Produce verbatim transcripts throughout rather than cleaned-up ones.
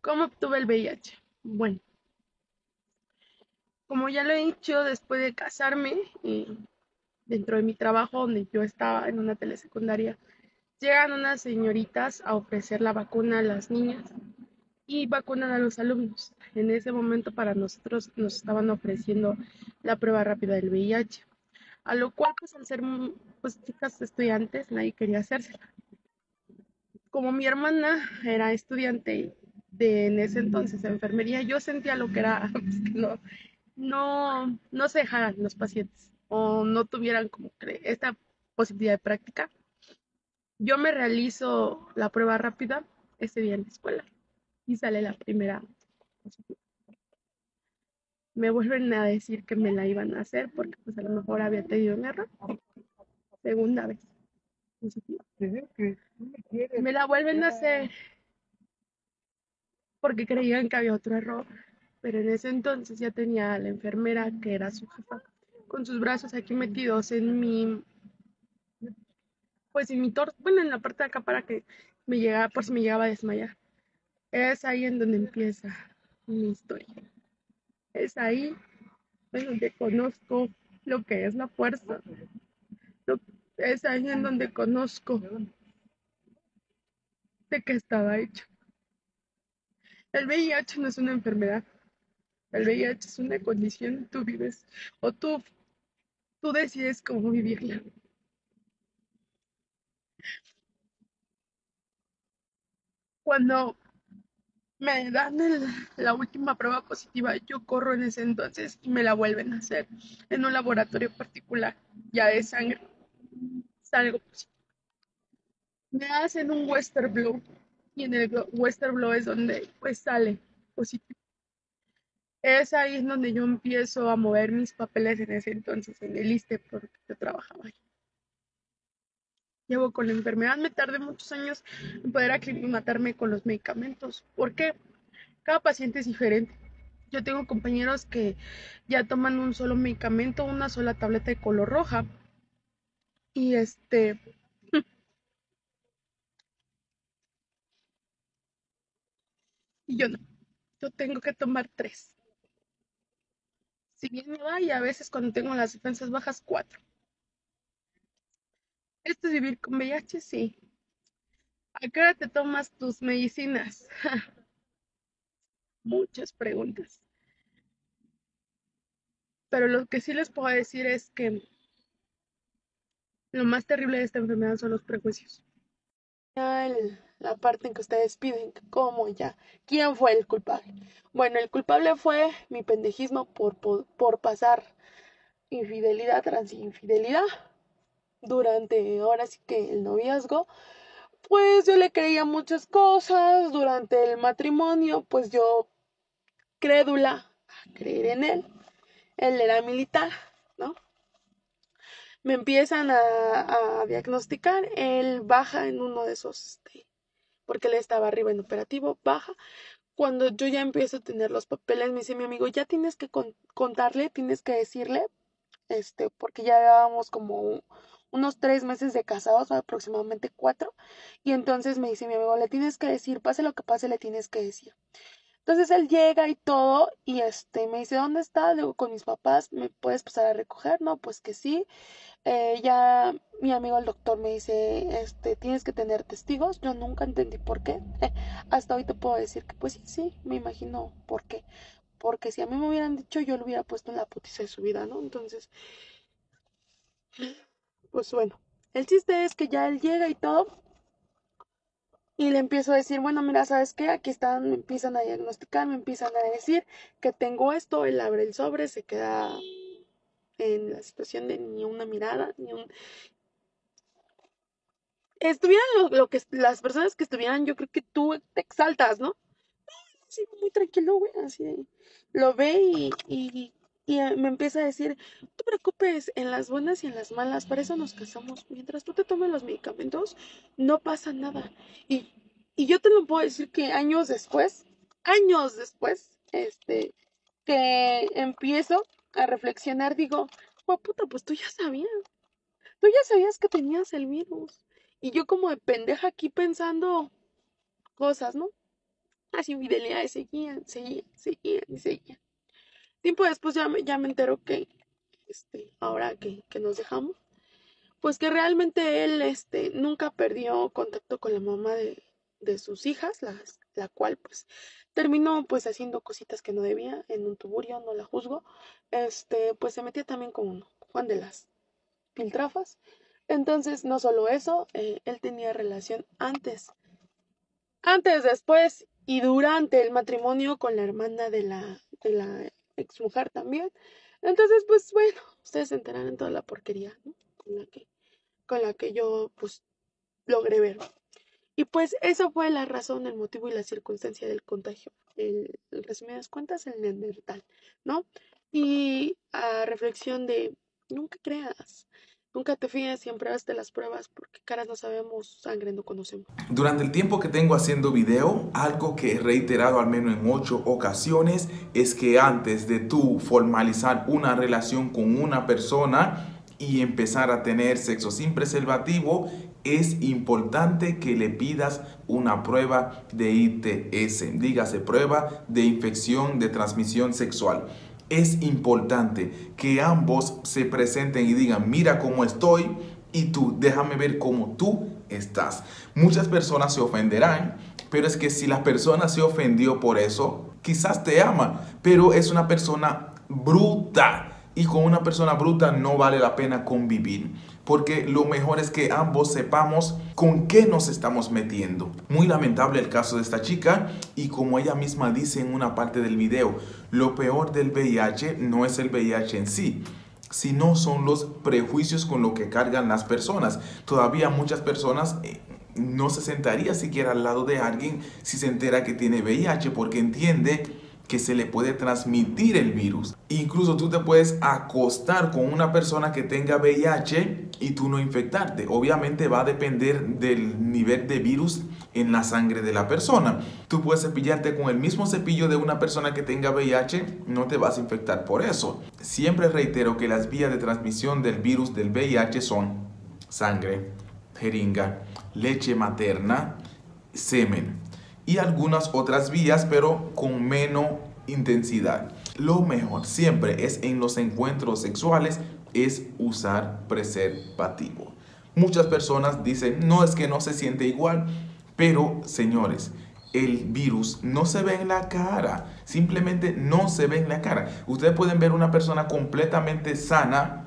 ¿Cómo obtuve el V I H? Bueno, como ya lo he dicho, después de casarme, eh, dentro de mi trabajo donde yo estaba en una telesecundaria, llegan unas señoritas a ofrecer la vacuna a las niñas y vacunan a los alumnos. En ese momento para nosotros nos estaban ofreciendo la prueba rápida del V I H, a lo cual pues al ser mm, pues chicas estudiantes nadie quería hacérsela. Como mi hermana era estudiante de en ese entonces de enfermería, yo sentía lo que era pues, que no, no, no se dejaran los pacientes o no tuvieran como que esta posibilidad de práctica. Yo me realizo la prueba rápida ese día en la escuela y sale la primera positiva. Me vuelven a decir que me la iban a hacer porque pues a lo mejor había tenido un error. Segunda vez positiva. Me la vuelven a hacer porque creían que había otro error, pero en ese entonces ya tenía a la enfermera que era su jefa con sus brazos aquí metidos en mi, pues en mi torso, bueno, en la parte de acá para que me llegara, por si me llegaba a desmayar. Es ahí en donde empieza mi historia. Es ahí en donde conozco lo que es la fuerza. Lo- es ahí en donde conozco de qué estaba hecho. El V I H no es una enfermedad. El V I H es una condición. Tú vives o tú, tú decides cómo vivirla. Cuando me dan el- la última prueba positiva, yo corro en ese entonces y me la vuelven a hacer en un laboratorio particular, ya de sangre. Salgo positivo. Me hacen un Western Blue y en el Western Blue es donde pues sale positivo. Es ahí en donde yo empiezo a mover mis papeles en ese entonces en el ISSSTE porque yo trabajaba ahí. Llevo con la enfermedad, me tardé muchos años en poder aclimatarme con los medicamentos. ¿Por qué? Cada paciente es diferente. Yo tengo compañeros que ya toman un solo medicamento, una sola tableta de color roja. Y este, y yo no. Yo tengo que tomar tres. Si bien me va, y a veces cuando tengo las defensas bajas, cuatro. Esto es vivir con V I H, sí. ¿A qué hora te tomas tus medicinas? Muchas preguntas. Pero lo que sí les puedo decir es que lo más terrible de esta enfermedad son los prejuicios. Ya el- la parte en que ustedes piden, ¿cómo ya? ¿Quién fue el culpable? Bueno, el culpable fue mi pendejismo por, por, por pasar infidelidad tras infidelidad durante ahora sí que el noviazgo. Pues yo le creía muchas cosas durante el matrimonio, pues yo crédula a creer en él. Él era militar, ¿no? Me empiezan a, a diagnosticar, él baja en uno de esos, este, porque él estaba arriba en operativo, baja. Cuando yo ya empiezo a tener los papeles, me dice mi amigo, ya tienes que con- contarle, tienes que decirle, este, porque ya llevábamos como unos tres meses de casados, aproximadamente cuatro, y entonces me dice mi amigo, le tienes que decir, pase lo que pase, le tienes que decir. Entonces él llega y todo, y este, me dice, ¿dónde está? Digo, con mis papás, ¿me puedes pasar a recoger? No, pues que sí. Eh, ya mi amigo el doctor me dice, este, tienes que tener testigos. Yo nunca entendí por qué. Hasta hoy te puedo decir que pues sí, sí, me imagino por qué. Porque si a mí me hubieran dicho, yo lo hubiera puesto en la putiza de su vida, ¿no? Entonces, pues bueno. El chiste es que ya él llega y todo, y le empiezo a decir, bueno, mira, ¿sabes qué? Aquí están, me empiezan a diagnosticar, me empiezan a decir que tengo esto, él abre el sobre, se queda en la situación de ni una mirada, ni un... Estuvieran lo, lo que las personas que estuvieran, yo creo que tú te exaltas, ¿no? Sí, muy tranquilo, güey, así de- lo ve y, y, y, eh, me empieza a decir, no te preocupes, en las buenas y en las malas, para eso nos casamos. Mientras tú te tomes los medicamentos, no pasa nada. Y, y yo te lo puedo decir que años después, años después, este, que empiezo a reflexionar, digo, oh, puta, pues tú ya sabías, tú ya sabías que tenías el virus. Y yo como de pendeja aquí pensando cosas, ¿no? Las infidelidades seguían, seguían, seguían y seguían. Tiempo después ya me, ya me entero que, este, ahora que, que nos dejamos, pues que realmente él, este, nunca perdió contacto con la mamá de, de sus hijas, la, la cual, pues, terminó, pues, haciendo cositas que no debía en un tuburio, no la juzgo. Este, pues, se metía también con Juan de las Piltrafas. Entonces, no solo eso, eh, él tenía relación antes, antes, después y durante el matrimonio con la hermana de la, de la exmujer también. Entonces, pues, bueno, ustedes se enterarán toda la porquería, ¿no? Con la que con la que yo pues logré ver. Y pues eso fue la razón, el motivo y la circunstancia del contagio. El, en resumidas cuentas, el neandertal, ¿no? Y a reflexión de, nunca creas, nunca te fíes, siempre hazte las pruebas, porque caras no sabemos, sangre no conocemos. Durante el tiempo que tengo haciendo video, algo que he reiterado al menos en ocho ocasiones es que antes de tú formalizar una relación con una persona y empezar a tener sexo sin preservativo, es importante que le pidas una prueba de I T S, dígase prueba de infección de transmisión sexual. Es importante que ambos se presenten y digan, mira cómo estoy y tú, déjame ver cómo tú estás. Muchas personas se ofenderán, pero es que si la persona se ofendió por eso, quizás te ama, pero es una persona bruta. Y con una persona bruta no vale la pena convivir, porque lo mejor es que ambos sepamos con qué nos estamos metiendo. Muy lamentable el caso de esta chica, y como ella misma dice en una parte del video, lo peor del V I H no es el V I H en sí, sino son los prejuicios con lo que cargan las personas. Todavía muchas personas eh, no se sentaría siquiera al lado de alguien si se entera que tiene V I H, porque entiende que se le puede transmitir el virus. Incluso tú te puedes acostar con una persona que tenga V I H y tú no infectarte. Obviamente va a depender del nivel de virus en la sangre de la persona. Tú puedes cepillarte con el mismo cepillo de una persona que tenga V I H, no te vas a infectar por eso. Siempre reitero que las vías de transmisión del virus del V I H son sangre, jeringa, leche materna, semen y algunas otras vías, pero con menos intensidad. Lo mejor siempre es en los encuentros sexuales es usar preservativo. Muchas personas dicen, no, es que no se siente igual, pero señores, el virus no se ve en la cara, simplemente no se ve en la cara. Ustedes pueden ver una persona completamente sana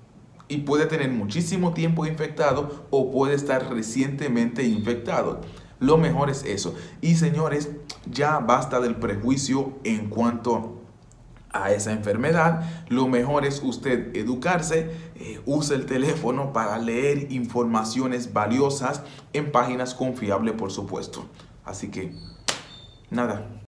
y puede tener muchísimo tiempo infectado o puede estar recientemente infectado. Lo mejor es eso. Y señores, ya basta del prejuicio en cuanto a esa enfermedad. Lo mejor es usted educarse, eh, use el teléfono para leer informaciones valiosas en páginas confiables, por supuesto. Así que, nada.